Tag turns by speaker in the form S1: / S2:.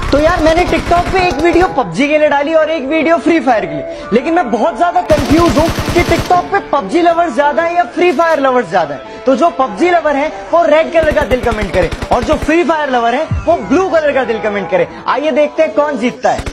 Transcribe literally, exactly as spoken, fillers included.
S1: तो यार मैंने टिकटॉक पे एक वीडियो पबजी के लिए डाली और एक वीडियो फ्री फायर के लिए, लेकिन मैं बहुत ज्यादा कंफ्यूज हूँ कि टिकटॉक पे पबजी लवर्स ज्यादा है या फ्री फायर लवर्स ज्यादा है। तो जो पबजी लवर है वो रेड कलर का दिल कमेंट करे और जो फ्री फायर लवर है वो ब्लू कलर का दिल कमेंट करे। आइए देखते हैं कौन जीतता है।